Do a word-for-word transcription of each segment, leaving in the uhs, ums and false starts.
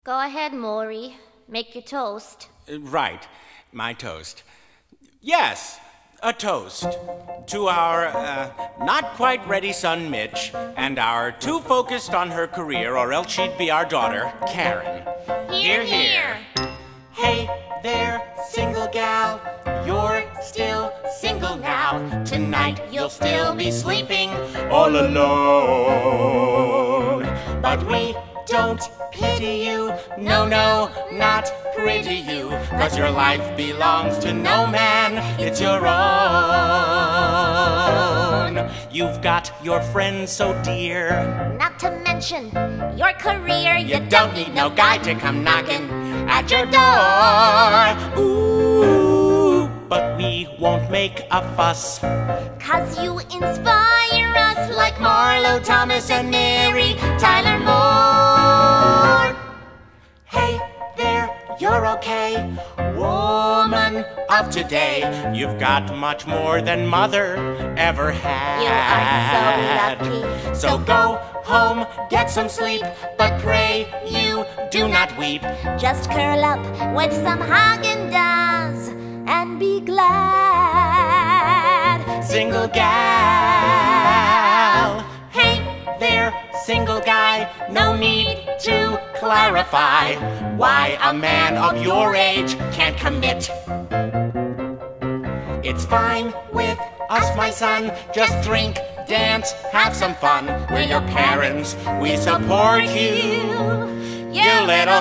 Go ahead, Maury. Make your toast. Uh, right, my toast. Yes, a toast to our uh, not quite ready son Mitch and our too focused on her career or else she'd be our daughter, Karen. Hear, hear. Hey there, single gal, you're still single now. Tonight you'll still be sleeping all alone. But we don't pity you, no, no, not pretty you, 'cause your life belongs to no man, it's your own. You've got your friends so dear, Not to mention your career. you don't need no guy to come knocking at your door. Ooh, but we won't make a fuss, 'Cause you inspire us like Marlo Thomas and Mary Tyler Moore. Hey there, you're okay, woman of today. You've got much more than mother ever had. You are so lucky. So go home, get some sleep, but pray you do not weep. Just curl up with some Haagen-Dazs and be glad. Single gal. Hey there, single guy, no need to clarify why a man of your age can't commit. It's fine with us, my son, just drink, dance, have some fun. We're your parents, we support you, you little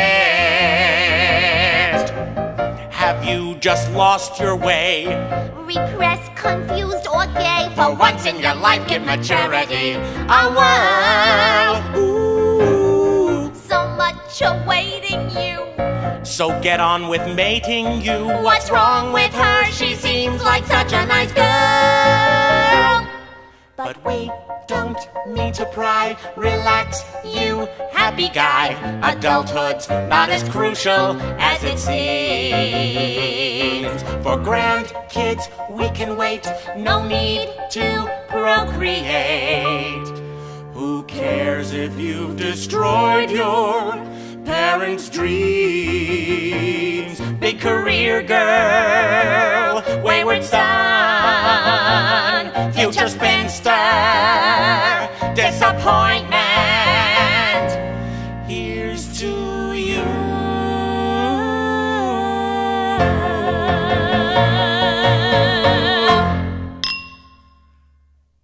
shit. Have you just lost your way? Repressed, confused, or gay. For once in your life, give maturity a whirl. Ooh. So much awaiting you. So get on with mating you. What's wrong with her? She seems like such a nice girl. But we don't mean to pry. Relax, you happy guy. Adulthood's not as crucial as it seems. For grandkids, we can wait. No need to procreate. Who cares if you've destroyed your parents' dreams? Big career girl, wayward son, future spinster, disappointment.